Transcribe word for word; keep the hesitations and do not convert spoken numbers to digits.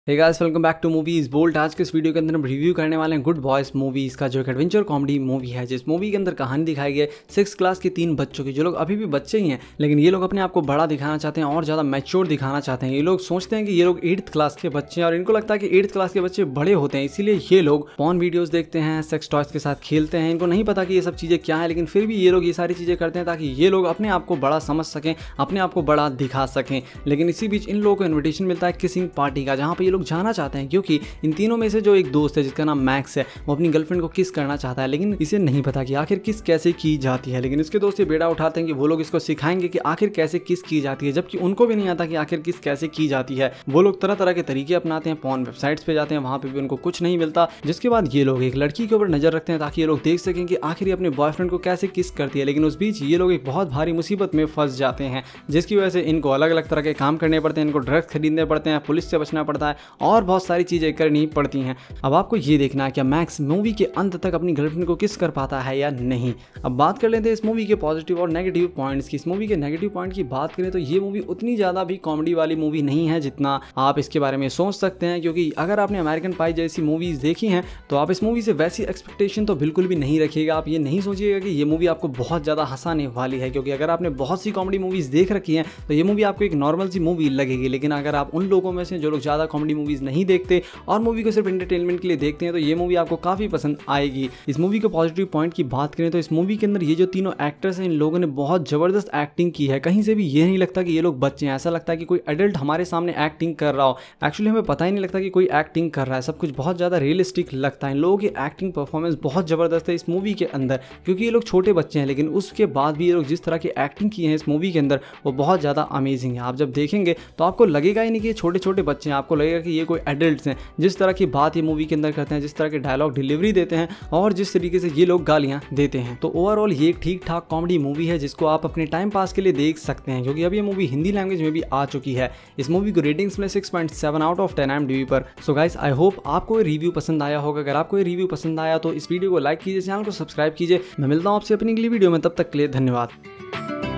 Hey guys, welcome back to Movies Bolt. आज के इस वीडियो के अंदर हम रिव्यू करने वाले हैं गुड बॉयज मूवीज का, जो एक एडवेंचर कॉमेडी मूवी है। जिस मूवी के अंदर कहानी दिखाई गई है सिक्स क्लास के तीन बच्चों की, जो लोग अभी भी बच्चे ही हैं, लेकिन ये लोग अपने आप को बड़ा दिखाना चाहते हैं और ज़्यादा मैच्योर दिखाना चाहते हैं। ये लोग सोचते हैं कि ये लोग एट्थ क्लास के बच्चे हैं और इनको लगता है कि एट्थ क्लास के बच्चे बड़े होते हैं, इसीलिए ये लोग पॉर्न वीडियोज देखते हैं, सेक्स टॉयज के साथ खेलते हैं। इनको नहीं पता कि ये सब चीज़ें क्या है, लेकिन फिर भी ये लोग ये सारी चीज़ें करते हैं ताकि ये लोग अपने आप को बड़ा समझ सकें, अपने आप को बड़ा दिखा सकें। लेकिन इसी बीच इन लोगों को इन्विटेशन मिलता है किसिंग पार्टी का, जहाँ पर ये लोग जाना चाहते हैं, क्योंकि इन तीनों में से जो एक दोस्त है जिसका नाम मैक्स है, वो अपनी गर्लफ्रेंड को किस करना चाहता है, लेकिन इसे नहीं पता कि आखिर किस कैसे की जाती है। लेकिन इसके दोस्त ये बेड़ा उठाते हैं कि वो लोग इसको सिखाएंगे कि आखिर कैसे किस की जाती है, जबकि उनको भी नहीं आता कि आखिर किस कैसे की जाती है। वो लोग तरह तरह के तरीके अपनाते हैं, पॉर्न वेबसाइट्स पे जाते हैं, वहां पे भी उनको कुछ नहीं मिलता। जिसके बाद ये लोग एक लड़की के ऊपर नजर रखते हैं ताकि ये लोग देख सकें कि आखिर ये अपने बॉयफ्रेंड को कैसे किस करती है। लेकिन उस बीच ये लोग एक बहुत भारी मुसीबत में फंस जाते हैं, जिसकी वजह से इनको अलग अलग तरह के काम करने पड़ते हैं, इनको ड्रग्स खरीदने पड़ते हैं, पुलिस से बचना पड़ता है और बहुत सारी चीजें करनी पड़ती हैं। अब आपको ये देखना है कि मैक्स मूवी के अंत तक अपनी गर्लफ्रेंड को किस कर पाता है या नहीं। अब बात कर लेते हैं इस मूवी के पॉजिटिव और नेगेटिव पॉइंट्स की। इस मूवी के नेगेटिव पॉइंट की बात करें तो ये मूवी उतनी ज़्यादा भी कॉमेडी वाली मूवी नहीं है जितना आप इसके बारे में सोच सकते हैं, क्योंकि अगर आपने अमेरिकन पाई जैसी मूवीज देखी हैं तो आप इस मूवी से वैसी एक्सपेक्टेशन तो बिल्कुल भी नहीं रखिएगा। आप ये नहीं सोचिएगा कि ये मूवी आपको बहुत ज़्यादा हंसाने वाली है, क्योंकि अगर आपने बहुत सी कॉमेडी मूवीज देख रखी हैं तो ये मूवी आपको एक नॉर्मल सी मूवी लगेगी। लेकिन अगर आप उन लोगों में से जो लोग ज़्यादा कॉमेडी मूवीज नहीं देखते और मूवी को सिर्फ एंटरटेनमेंट के लिए देखते हैं तो ये मूवी आपको काफी पसंद आएगी। इस मूवी के पॉजिटिव पॉइंट की बात करें तो इस मूवी के अंदर ये जो तीनों एक्टर्स हैं, इन लोगों ने बहुत जबरदस्त एक्टिंग की है। कहीं से भी ये नहीं लगता कि ये लोग बच्चे हैं, ऐसा लगता है कि कोई एडल्ट हमारे सामने एक्टिंग कर रहा हो। एक्चुअली हमें पता ही नहीं लगता कि कोई एक्टिंग कर रहा है, सब कुछ बहुत ज्यादा रियलिस्टिक लगता है। इन लोगों की एक्टिंग परफॉर्मेंस बहुत जबरदस्त है इस मूवी के अंदर, क्योंकि ये लोग छोटे बच्चे हैं, लेकिन उसके बाद भी ये लोग जिस तरह की एक्टिंग की है इस मूवी के अंदर वो बहुत ज्यादा अमेजिंग है। आप जब देखेंगे तो आपको लगेगा ही नहीं कि ये छोटे छोटे बच्चे हैं, आपको लगेगा कि ये कोई एडल्ट्स हैं। जिस तरह की बात ये मूवी के अंदर करते हैं, जिस तरह के डायलॉग डिलीवरी देते हैं और जिस तरीके से ये लोग गालियां देते हैं, तो ओवरऑल ये एक ठीक ठाक कॉमेडी मूवी है जिसको आप अपने टाइम पास के लिए देख सकते हैं, क्योंकि अब ये मूवी हिंदी लैंग्वेज में भी आ चुकी है। इस मूवी को रेटिंग्स में six point seven out of ten IMDb पर। सो गाइस, आई होप आपको ये रिव्यू पसंद आया होगा। अगर आपको ये रिव्यू पसंद आया तो इस वीडियो को लाइक कीजिए, चैनल को सब्सक्राइब कीजिए। मैं मिलता हूं आपसे अपनी अगली वीडियो में, तब तक के लिए धन्यवाद।